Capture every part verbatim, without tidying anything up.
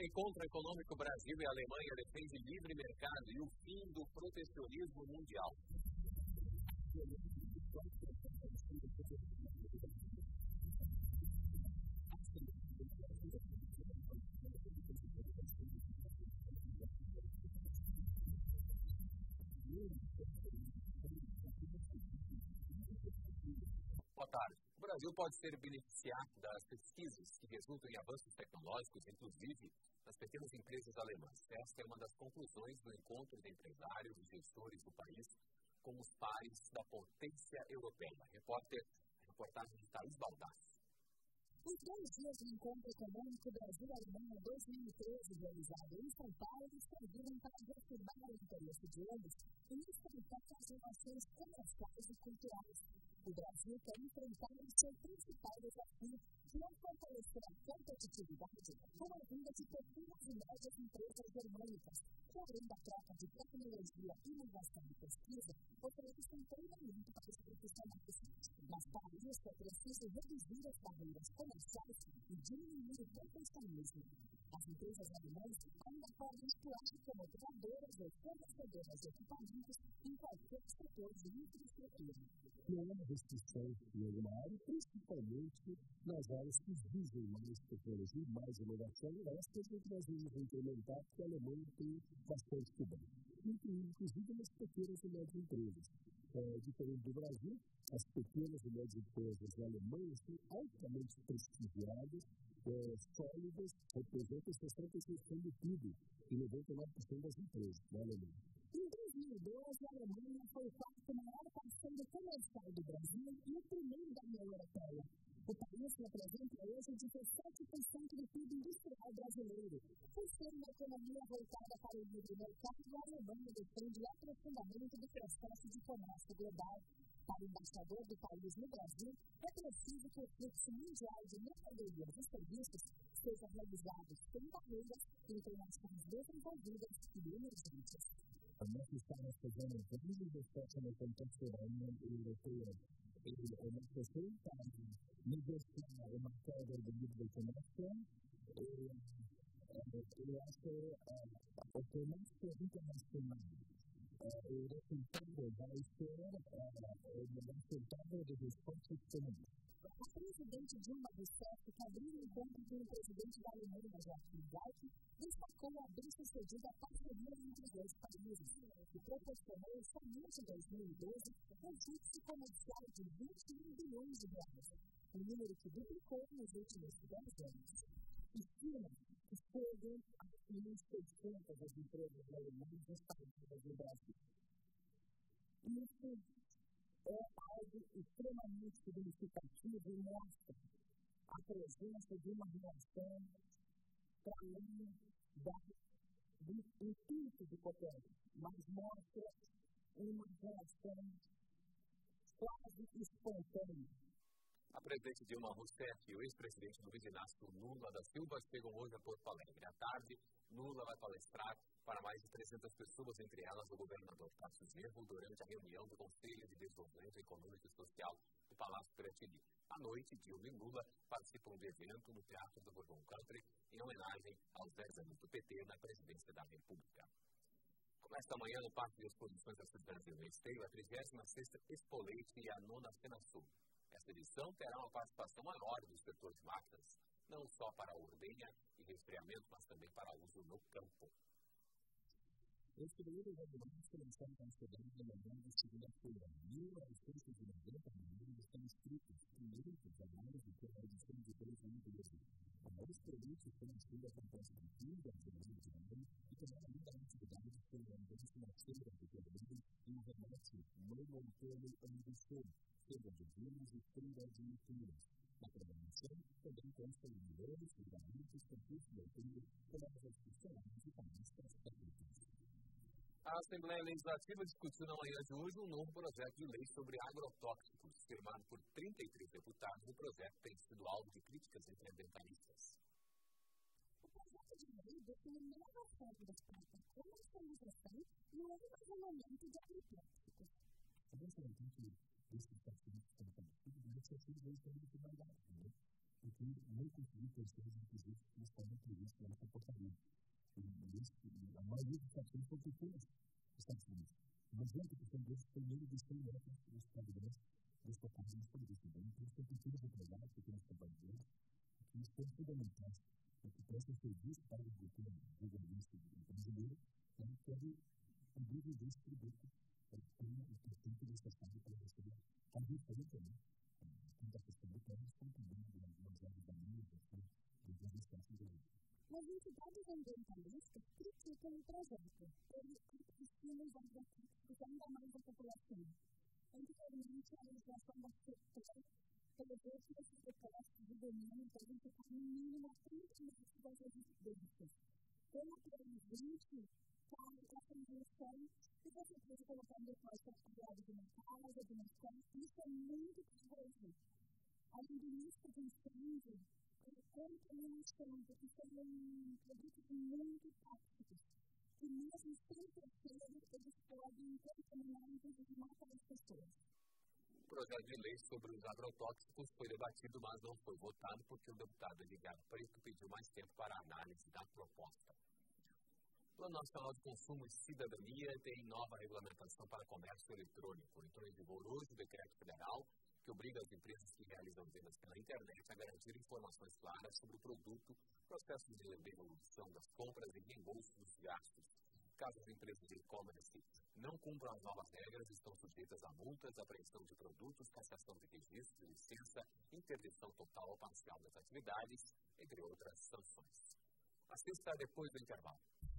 Encontro Econômico Brasil e Alemanha defende livre mercado e o fim do protecionismo mundial. Boa tarde. O Brasil pode ser beneficiado das pesquisas que resultam em avanços tecnológicos, inclusive nas pequenas empresas alemãs. Esta é uma das conclusões do encontro de empresários e gestores do país com os pares da potência europeia. Repórter, reportagem de Thaís Baldassi. Os dois dias do Encontro Econômico Brasil-Alemanha dois mil e treze, realizado em São Paulo, serviram para reafirmar o interesse de ambos e estreitar as relações comerciais e culturais. O Brasil quer enfrentar o seu principal desafio, que é fortalecer a competitividade com a vinda de pequenas e médias empresas germânicas, que além da troca de tecnologia, inovação e pesquisa, oferecem treinamento para os profissionais. Mas para isso é preciso reduzir as barreiras comerciais e diminuir o protecionismo. As empresas alemãs ainda podem atuar como operadoras ou fornecedoras de equipamentos em qualquer setor de infraestrutura. Não há restrição em alguma área, principalmente nas áreas que visam mais tecnologia e mais inovação, estas que nós vamos implementar, que a Alemanha tem bastante cuidado. Inclusive nas pequenas e médias empresas. É, diferente do Brasil, as pequenas e médias empresas da Alemanha são altamente prestigiadas, é, sólidas, representam sessenta e seis por cento do P I B e noventa e nove por cento das empresas da Alemanha. Em dois mil e doze, a Alemanha foi o quarto maior parceiro comercial do Brasil e o primeiro da União Europeia. O país representa hoje dezessete por cento do P I B industrial brasileiro. Por ser uma economia voltada para o livre mercado, a Alemanha defende o aprofundamento do processo de comércio global. Para o embaixador do país no Brasil, é preciso que o fluxo mundial de mercadorias e serviços seja realizado sem barreiras entre nações desenvolvidas e emergentes. Nós estamos fazendo grandes esforços no contexto da União Europeia. É necessário negociar uma quebra do livre comércio. Eu acho que o comércio internacional, o resultado vai ser o resultado do esforço econômico. A presidente Dilma Rousseff, que abriu o encontro com o presidente da Alemanha, Joachim Gauck, destacou a bem-sucedida parceria entre os dois países, que proporcionou somente em dois mil e doze um fluxo comercial de vinte e um bilhões de reais, um número que duplicou nos últimos dez anos. Estima que chegam a mil e seiscentas as empresas alemãs instaladas no Brasil. Isso é algo extremamente significativo e mostra a presença de uma relação para além do intuito de cooperar, mas mostra uma relação quase espontânea. A presidente Dilma Rousseff e o ex-presidente Luiz Inácio Lula da Silva chegam hoje a Porto Alegre. À tarde, Lula vai palestrar para mais de trezentas pessoas, entre elas o governador Tarcísio Genro, durante a reunião do Conselho de Desenvolvimento Econômico e Social do Palácio Piratini. À noite, Dilma e Lula participam do evento no Teatro do Bourbon Country, em homenagem aos dez anos do P T na presidência da República. Começa amanhã no Parque de Exposições da Cidade do Esteio, a trigésima sexta Expo Leite e a nona FenaSul. Esta edição terá uma participação maior do setor de máquinas, não só para ordenha e resfriamento, mas também para uso no campo. Os primeiros regulamentos começaram a ser dados na manhã de segunda-feira. mil novecentos e noventa regulamentos estão escritos, primeiros análise pela edição de dois mil e doze. A mais produtos estão escritos acontece com quinze a dezenove de janeiro e também ainda a atividade pela Agência Financeira do Governo e o remete novo outono ano do sul, feira de vinhos e feira de leituras. Na programação, também consta de milhões de garotos, concursos de leitura, colegas funcionários e palestras técnicas. A Assembleia Legislativa discutiu na manhã de hoje um novo projeto de lei sobre agrotóxicos. Firmado por trinta e três deputados, o projeto tem sido alvo de críticas entre ambientalistas. O projeto de lei define novas regras para a comercialização e o armazenamento de agrotóxicos. Sabemos que esses tóxicos estão produzidos, mas esses dois têm que trabalhar, né? Porque não conseguir ter os requisitos que estão previstos nessa portaria. a maioria dos fatores são pequenos nos Estados Unidos. noventa por cento desses têm menos de cem metros nos padrões desta parte de serviço. Então, são pequenos empresários, pequenos companheiros, que são fundamentais, que prestam serviço para o governista brasileiro, que querem abrir esse produto com o portanto necessário para você fazer frente, né? Tanto a questão do câmbio, quanto também das áreas da mídia, dos investimentos da mídia. As entidades ambientalistas criticam o projeto, eles estimam os objetivos ainda mais da população. Anteriormente, a legislação da secretaria prevê que esses depósitos de veneno devem ficar no mínimo a trinta metros das residências. Pelo presidente, para a transição, se você precisa colocar um depósito afiliado de uma casa, de uma escola, isso é muito perigoso. Além do risco de incêndio, contaminação, porque são produtos muito tóxicos, que mesmo sem terceiro, eles podem contaminar e matar as pessoas. O projeto de lei sobre os agrotóxicos foi debatido, mas não foi votado porque o deputado Edgar Preto pediu mais tempo para a análise da proposta. O Plano Nacional de Consumo e Cidadania tem nova regulamentação para comércio eletrônico. Entrou em vigor hoje o decreto federal que obriga as empresas que realizam vendas pela internet a garantir informações claras sobre o produto, processos de devolução das compras e reembolso dos gastos. Caso as empresas de e-commerce não cumpram as novas regras, estão sujeitas a multas, apreensão de produtos, cassação de registro, licença, interdição total ou parcial das atividades, entre outras sanções. Assista depois do intervalo.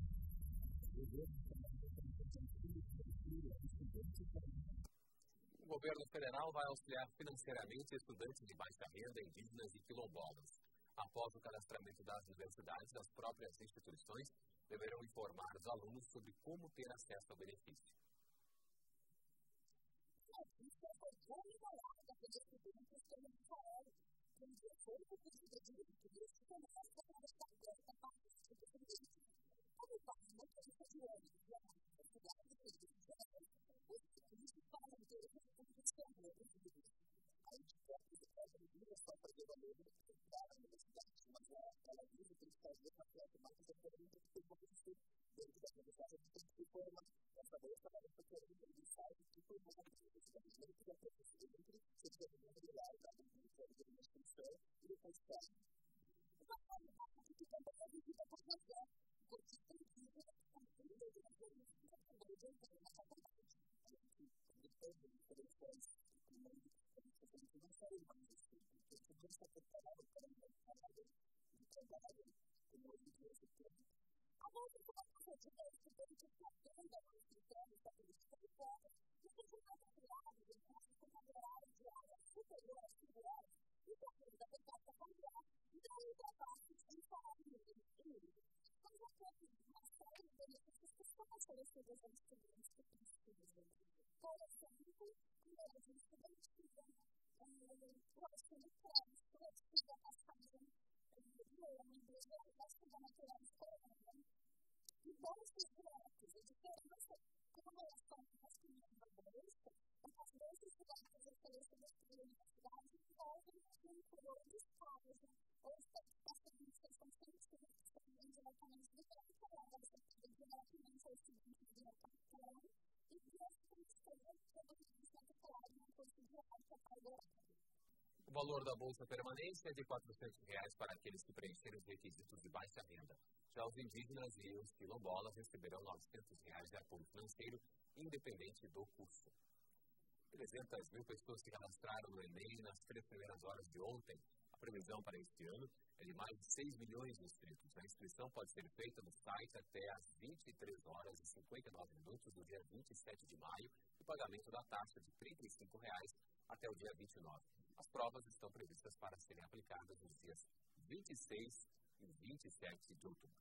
O governo federal vai auxiliar financeiramente estudantes de baixa renda, indígenas e quilombolas. Após o cadastramento das universidades, as próprias instituições deverão informar os alunos sobre como ter acesso ao benefício. O valor da Bolsa Permanente é de quatrocentos reais para aqueles que preencherem os requisitos de baixa renda. Já os indígenas e os quilombolas receberão novecentos reais de apoio financeiro, independente do curso. trezentas mil pessoas se cadastraram no Enem nas três primeiras horas de ontem. A previsão para este ano é de mais de seis milhões de inscritos. A inscrição pode ser feita no site até às vinte e três horas e cinquenta e nove minutos do dia vinte e sete de maio e o pagamento da taxa de trinta e cinco reais até o dia vinte e nove. As provas estão previstas para serem aplicadas nos dias vinte e seis e vinte e sete de outubro.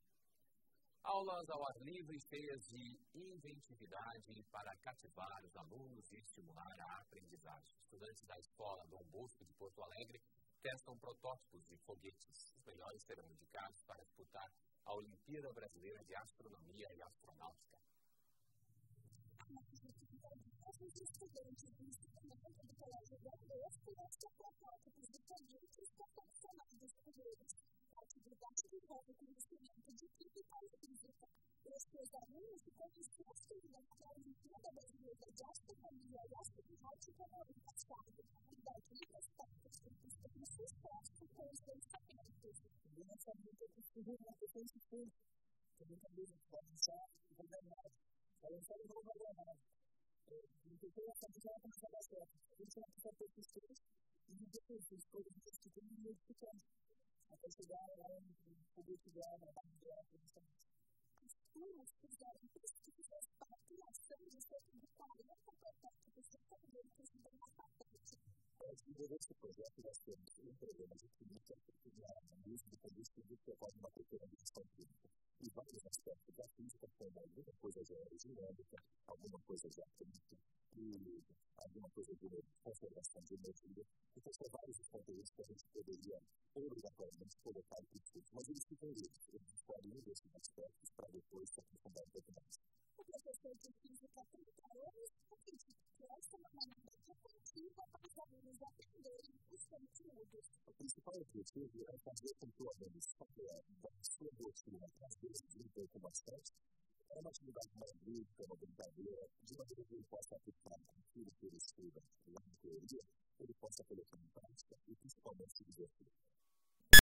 Aulas ao ar livre cheias de inventividade para cativar os alunos e estimular a aprendizagem. Estudantes da Escola Dom Bosco de Porto Alegre testam protótipos de foguetes. Os melhores serão indicados para disputar a Olimpíada Brasileira de Astronomia e Astronáutica. Os estudantes do ensino do Colégio Dom Bosco testam protótipos de foguetes confeccionados por eles. A atividade envolve conhecimento de química e física, seus alunos e conquistou a experiência da Olimpíada Brasileira de Astronomia e Astronáutica no ano passado, e daqui aspectos que têm sucesso com os pensamentos. E essa luta que se reúne na questão de tudo, que a gente mesmo pode usar e governar. A gente sabe como governar. Então, essa visão é começar a dar certo. A gente vai precisar ter pessoas e depois das coisas que tem que modificar. Até chegar lá e poder chegar na base dela, justamente. As turmas fizeram pesquisas para a criação de cerca de quarenta protótipos de ferramentas de patente. Para desenvolver esse projeto, nós temos um programa de química na indústria de combustível que ocorre uma pequena gestão química. E vários aspectos da física, como alguma coisa de aerodinâmica, alguma coisa de atômica, e alguma coisa de conservação de energia. Então, são vários os conteúdos que a gente poderia obrigatoriamente colocar em curso. Mas eles ficam livres, eles escolhem um desses aspectos para depois se aprofundar um pouco mais. O professor de física trinta anos acredita que essa é uma maneira efetiva para os alunos aprenderem os conteúdos. O principal objetivo é fazer com que o aluno saia da sua rotina, às vezes um pouco bastante, é uma atividade mais lúdica, uma brincadeira, de maneira